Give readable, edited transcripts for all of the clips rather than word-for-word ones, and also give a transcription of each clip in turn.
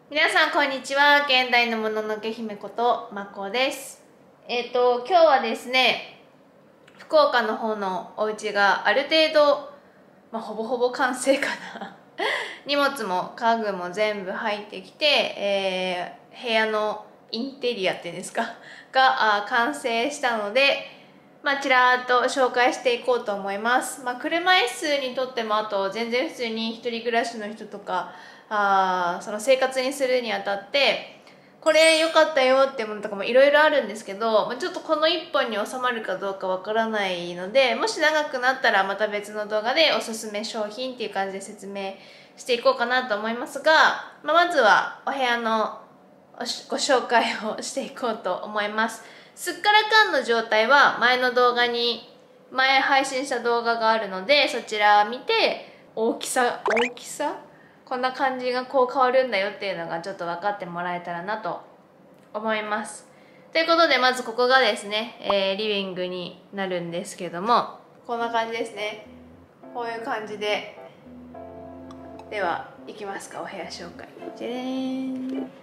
皆さんこんにちは。現代のもののけ姫ことまこです。今日はですね、福岡の方のお家がある程度、ほぼほぼ完成かな荷物も家具も全部入ってきて、部屋のインテリアっていうんですかが完成したので、ちらっと紹介していこうと思います。車椅子にとっても、あと全然普通に一人暮らしの人とかその生活にするにあたってこれ良かったよっていうものとかもいろいろあるんですけど、ちょっとこの1本に収まるかどうかわからないので、もし長くなったらまた別の動画でおすすめ商品っていう感じで説明していこうかなと思いますが、まずはお部屋のご紹介をしていこうと思います。すっからかんの状態は前配信した動画があるので、そちらを見て大きさこんな感じがこう変わるんだよっていうのがちょっと分かってもらえたらなと思います。ということで、まずここがですね、リビングになるんですけども、こんな感じですね。こういう感じで。では行きますか、お部屋紹介。じゃーん。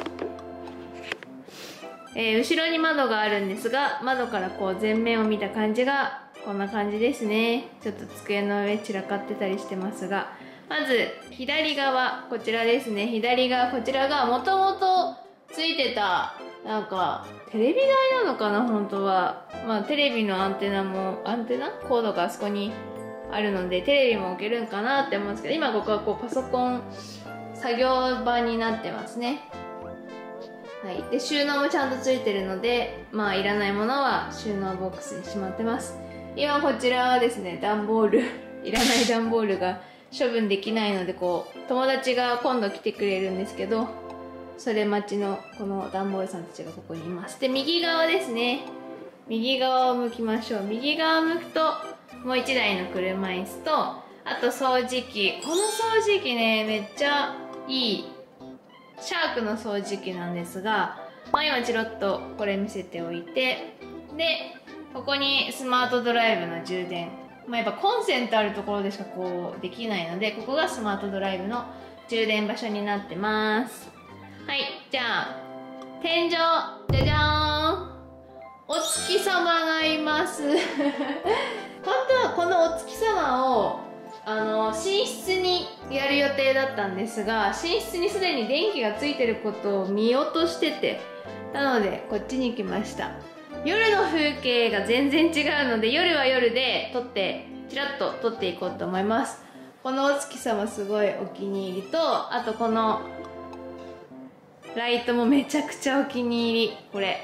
後ろに窓があるんですが、窓からこう前面を見た感じがこんな感じですね。ちょっと机の上散らかってたりしてますが、まず左側、こちらですね。左側、こちらがもともとついてたなんかテレビ台なのかな、本当は。テレビのアンテナコードがあそこにあるので、テレビも置けるんかなって思うんですけど、今ここはこうパソコン作業場になってますね。はい、で収納もちゃんとついてるので、いらないものは収納ボックスにしまってます。今こちらはですね、段ボールいらない段ボールが処分できないので、こう友達が今度来てくれるんですけど、それ待ちのこの段ボールさんたちがここにいます。で右側ですね、右側を向きましょう。右側を向くともう1台の車椅子と、あと掃除機。この掃除機ね、めっちゃいいシャークの掃除機なんですが、今チロッとこれ見せておいて、でここにスマートドライブの充電、やっぱコンセントあるところでしかこうできないので、ここがスマートドライブの充電場所になってます。はい、じゃあ天井、じゃじゃーん、お月様がいます本当はこのお月様を寝室にやる予定だったんですが、寝室にすでに電気がついてることを見落としてて、なのでこっちに来ました。夜の風景が全然違うので、夜は夜でちらっと撮っていこうと思います。このお月様すごいお気に入りと、あとこのライトもめちゃくちゃお気に入り。これ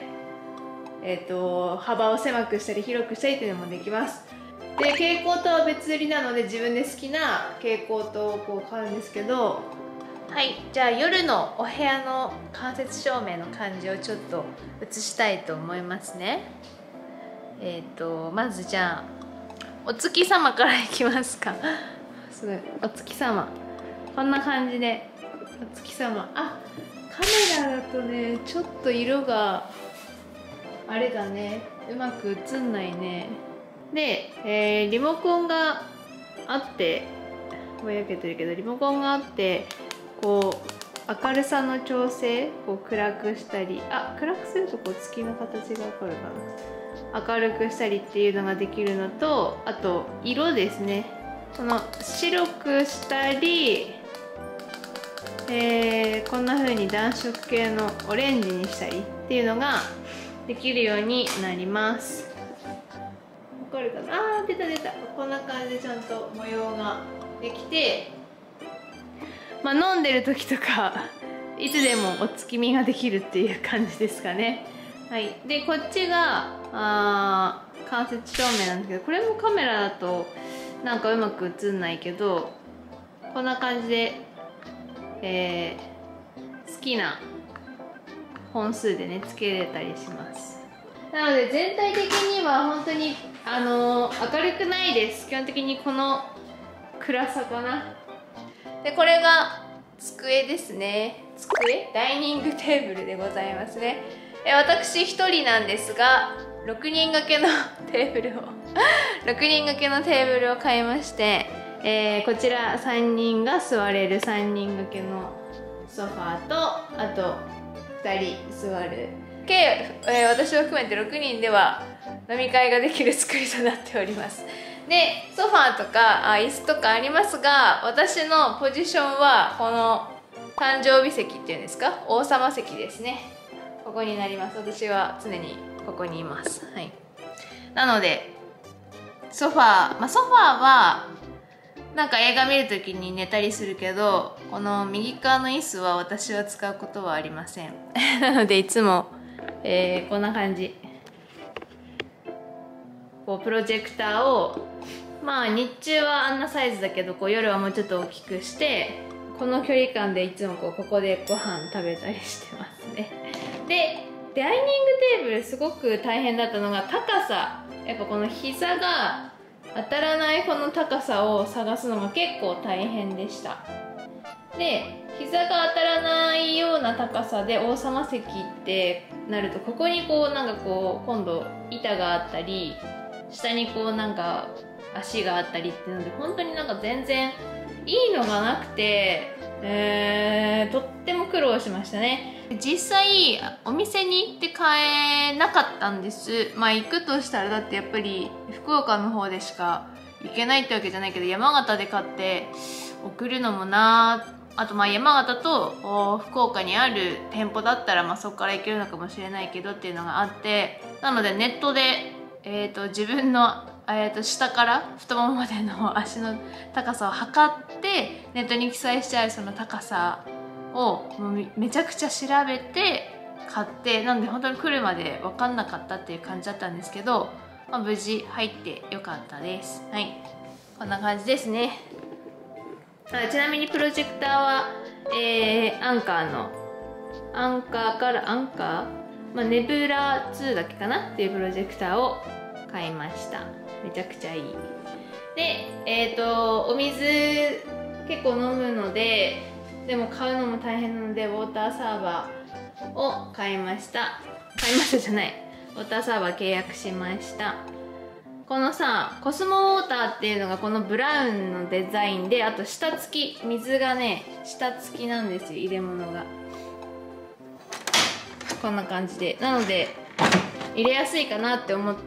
幅を狭くしたり広くしたりっていうのもできます。で蛍光灯は別売りなので、自分で好きな蛍光灯をこう買うんですけど、はい、じゃあ夜のお部屋の間接照明の感じをちょっと映したいと思いますね。まずじゃあお月様からいきますかすごい、お月様こんな感じで、お月様、カメラだとねちょっと色があれだね、うまく映んないね。で、リモコンがあって、ぼやけてるけどリモコンがあって、こう明るさの調整、こう暗くしたり、暗くするとこう月の形がわかるかな、明るくしたりっていうのができるのと、あと色ですね、この白くしたり、こんな風に暖色系のオレンジにしたりっていうのができるようになります。わかるかな、出た。こんな感じでちゃんと模様ができて、飲んでる時とかいつでもお月見ができるっていう感じですかね。はい、でこっちが間接照明なんですけど、これもカメラだとなんかうまく映んないけど、こんな感じで、好きな本数でねつけれたりします。なので全体的には本当に明るくないです。基本的にこの暗さかな。でこれが机ですね。ダイニングテーブルでございますね。私1人なんですが、6人掛けのテーブルを6人掛けのテーブルを買いまして、こちら3人が座れる3人掛けのソファーとあと2人座る計、私を含めて6人では飲み会ができる作りとなっております。でソファーとか椅子とかありますが、私のポジションはこの誕生日席っていうんですか、王様席ですね。ここになります。私は常にここにいます。はい。なのでソファー、ソファーはなんか映画見るときに寝たりするけど、この右側の椅子は私は使うことはありません。なのでいつも、こんな感じ。こうプロジェクターを日中はあんなサイズだけど夜はもうちょっと大きくして、この距離感でいつもここでご飯食べたりしてますね。でダイニングテーブルすごく大変だったのが高さ。やっぱこの膝が当たらないこの高さを探すのが結構大変でした。で膝が当たらないような高さで王様席ってなると、ここに今度板があったり、下に足があったりっていうので、本当に全然いいのがなくて、とっても苦労しましたね。実際お店に行って買えなかったんです。行くとしたらだってやっぱり福岡の方でしか行けないってわけじゃないけど、山形で買って送るのもな、あと山形と福岡にある店舗だったらそこから行けるのかもしれないけどっていうのがあって、なのでネットで、自分の下から太ももまでの足の高さを測ってネットに記載してあるその高さをもうめちゃくちゃ調べて買って、なので本当に来るまで分かんなかったっていう感じだったんですけど、無事入ってよかったです。はい、こんな感じですね。ちなみにプロジェクターは、アンカーからネブラ2だっけかなっていうプロジェクターを買いました。めちゃくちゃいい。でお水結構飲むので、でも買うのも大変なのでウォーターサーバーを買いました。じゃない、ウォーターサーバー契約しました。このコスモウォーターっていうのがこのブラウンのデザインで、あと下付き、水がね下付きなんですよ、入れ物がこんな感じで。なので入れやすいかなって思って、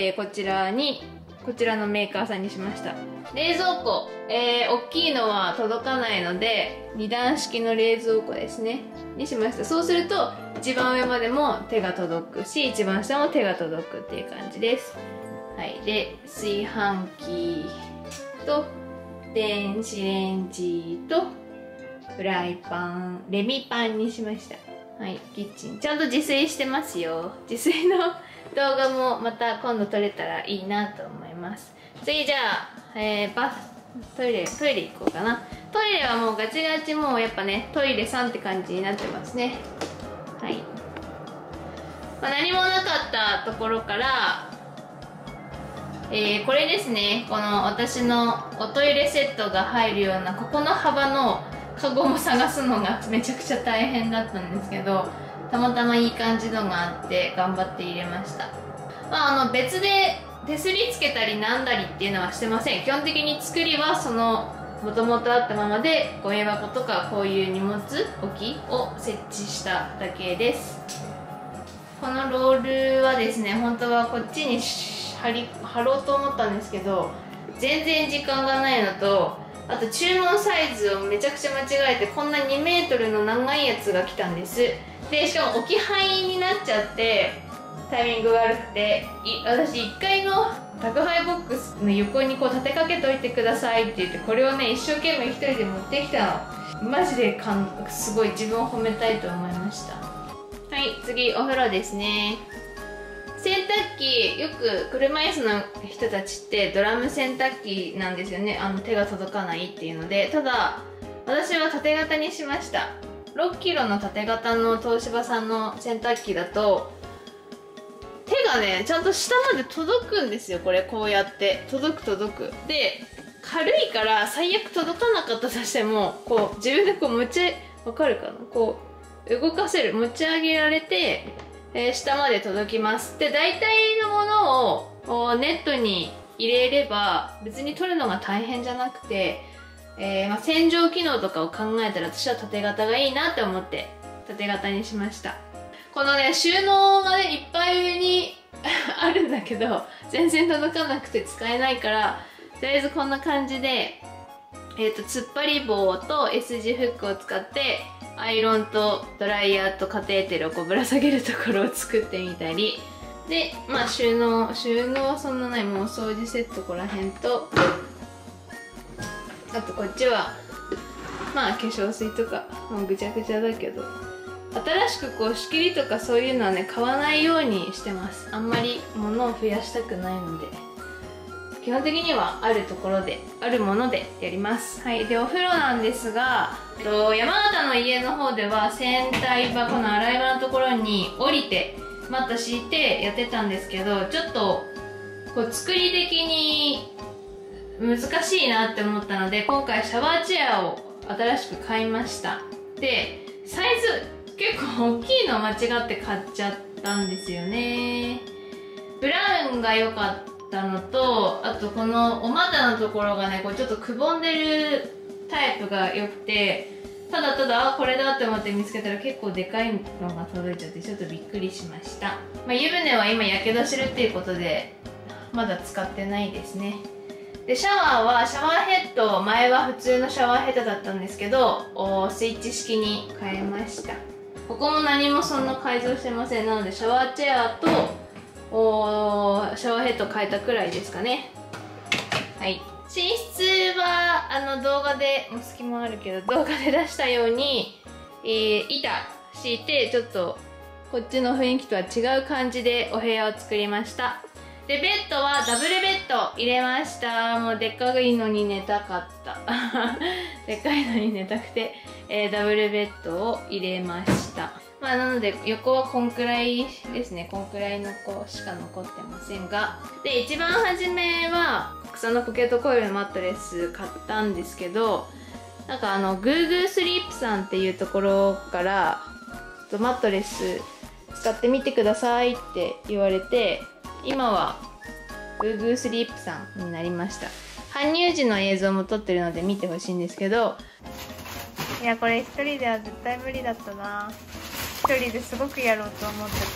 こちらのメーカーさんにしました。冷蔵庫、大きいのは届かないので2段式の冷蔵庫ですねにしました。そうすると一番上までも手が届くし、一番下も手が届くっていう感じです。はい、で炊飯器と電子レンジとフライパン、レミパンにしました。はい、キッチンちゃんと自炊してますよ。自炊の動画もまた今度撮れたらいいなと思います。次じゃあ、トイレ行こうかな。トイレはもうガチガチ、もうやっぱねトイレさんって感じになってますね。はい、何もなかったところから、これですね、この私のおトイレセットが入るようなここの幅のカゴも探すのがめちゃくちゃ大変だったんですけど、たまたまいい感じのがあって頑張って入れました。別で手すりつけたりなんだりっていうのはしてません。基本的に作りはそのもともとあったままで、ゴミ箱とかこういう荷物置きを設置しただけです。このロールはですね、本当はこっちに貼ろうと思ったんですけど、全然時間がないのと、あと注文サイズをめちゃくちゃ間違えて、こんな2メートルの長いやつが来たんです。でしかも置き配になっちゃってタイミングが悪くて、私1階の宅配ボックスの横に立てかけといてくださいって言って、これをね一生懸命一人で持ってきたの。マジですごい自分を褒めたいと思いました。はい、次お風呂ですね。洗濯機、よく車椅子の人たちってドラム洗濯機なんですよね。手が届かないっていうので。ただ私は縦型にしました。6キロの縦型の東芝さんの洗濯機だと手がねちゃんと下まで届くんですよ。これこうやって届くで、軽いから最悪届かなかったとしても自分でわかるかな、動かせる、持ち上げられて、下まで届きます。で大体のものをネットに入れれば別に取るのが大変じゃなくて、 洗浄機能とかを考えたら私は縦型がいいなって思って縦型にしました。このね収納がねいっぱい上にあるんだけど全然届かなくて使えないから、とりあえずこんな感じで突っ張り棒と S 字フックを使ってアイロンとドライヤーとカテーテルをこうぶら下げるところを作ってみたりで、まあ収納はそんなない、もうお掃除セットここら辺と、あとこっちはまあ化粧水とかもうぐちゃぐちゃだけど、新しくこう仕切りとかそういうのはね買わないようにしてます。あんまり物を増やしたくないので、基本的にはあるところであるものでやります。はい。でお風呂なんですが、山形の家の方では洗体場、この洗い場のところに降りてマット敷いてやってたんですけど、ちょっとこう作り的に難しいなって思ったので、今回シャワーチェアを新しく買いました。でサイズ結構大きいの間違って買っちゃったんですよね。ブラウンが良かったのと、あとこのお股のところがねこうちょっとくぼんでるタイプが良くて、ただただこれだって思って見つけたら結構でかいのが届いちゃってちょっとびっくりしました。湯船は今やけどしてるっていうことでまだ使ってないですね。でシャワーはシャワーヘッド、前は普通のシャワーヘッドだったんですけどスイッチ式に変えました。ここも何もそんな改造してません。なのでシャワーチェアとシャワーヘッド変えたくらいですかね。はい。寝室は動画でもう隙間あるけど動画で出したように、板敷いてちょっとこっちの雰囲気とは違う感じでお部屋を作りました。でベッドはダブルベッド入れました。もうでっかいのに寝たかったでっかいのに寝たくて、ダブルベッドを入れました。まあなので横はこんくらいですね。こんくらいの子しか残ってませんが、で一番初めは国産のポケットコイルのマットレス買ったんですけど、なんかグーグースリープさんっていうところからマットレス使ってみてくださいって言われて、今はグーグースリープさんになりました。搬入時の映像も撮ってるので見てほしいんですけど、いやこれ一人では絶対無理だったな。一人ですごくやろうと思ったけ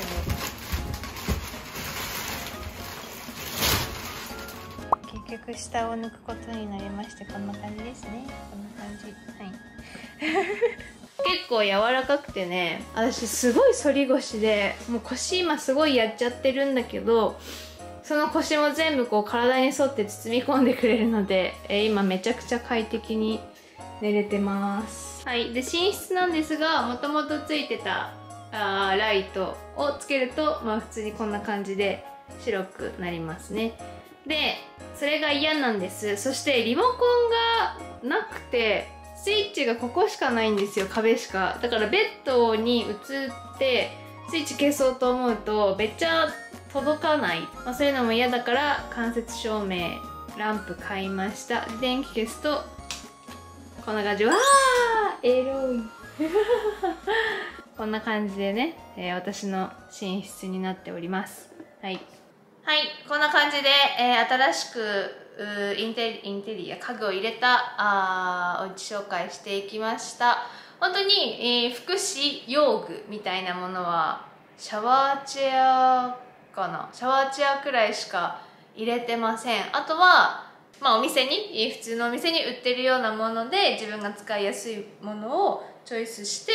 ど結局下を抜くことになりまして、こんな感じですね。こんな感じ。はい結構柔らかくてね、私すごい反り腰でもう腰今すごいやっちゃってるんだけど、その腰も全部こう体に沿って包み込んでくれるので、今めちゃくちゃ快適に寝れてます。はい。で寝室なんですが、もともとついてたライトをつけると、まあ普通にこんな感じで白くなりますね。でそれが嫌なんです。そしてリモコンがなくてスイッチがここしかないんですよ。壁しか。だからベッドに移ってスイッチ消そうと思うとめっちゃ届かない、まあ、そういうのも嫌だから間接照明ランプ買いました。電気消すとこんな感じ。わーエロいこんな感じでね、私の寝室になっております。はいはい、こんな感じで、新しくインテリア家具を入れたお家紹介していきました。本当に、福祉用具みたいなものはシャワーチェアかな、シャワーチェアくらいしか入れてません。あとは、まあ、お店に普通のお店に売ってるようなもので自分が使いやすいものをチョイスして、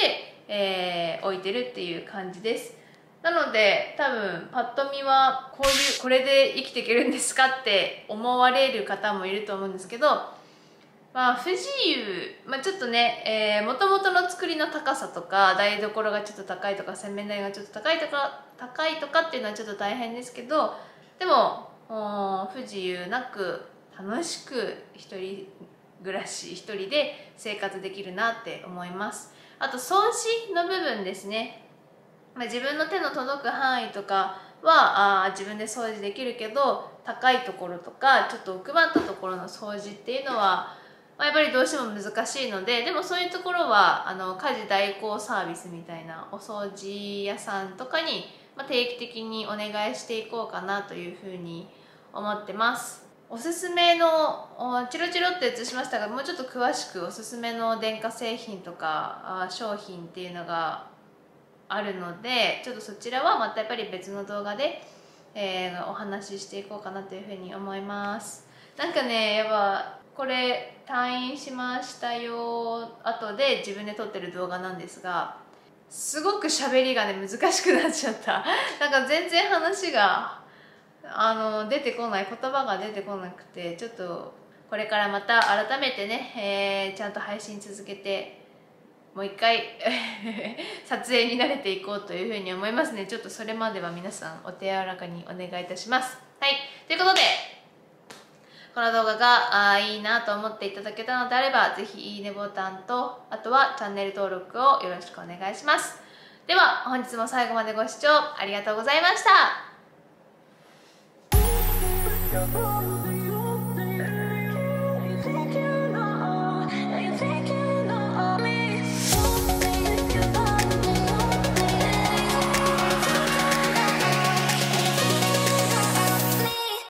置いてるっていう感じです。なので多分パッと見はこれで生きていけるんですかって思われる方もいると思うんですけど、まあ不自由、まあ、ちょっとねもともとの作りの高さとか台所がちょっと高いとか洗面台がちょっと高いとかっていうのはちょっと大変ですけど、でも不自由なく楽しく一人暮らし一人で生活できるなって思います。あと掃除の部分ですね。まあ、自分の手の届く範囲とかは自分で掃除できるけど、高いところとかちょっと奥まったところの掃除っていうのは、まあ、やっぱりどうしても難しいので、でもそういうところは家事代行サービスみたいなお掃除屋さんとかに、まあ、定期的にお願いしていこうかなというふうに思ってます。 おすすめのチロチロって映しましたが、もうちょっと詳しくおすすめの電化製品とか商品っていうのがあるので、ちょっとそちらはまたやっぱり別の動画で、お話ししていこうかなというふうに思います。なんかね、やっぱこれ退院しましたよ後で自分で撮ってる動画なんですが、すごく喋りがね難しくなっちゃった。なんか全然話が出てこない、言葉が出てこなくて、ちょっとこれからまた改めてね、ちゃんと配信続けてもう一回撮影に慣れていこうというふうに思いますね。ちょっとそれまでは皆さんお手柔らかにお願いいたします。はい、ということでこの動画がいいなと思っていただけたのであれば、ぜひいいねボタンと、あとはチャンネル登録をよろしくお願いします。では本日も最後までご視聴ありがとうございました。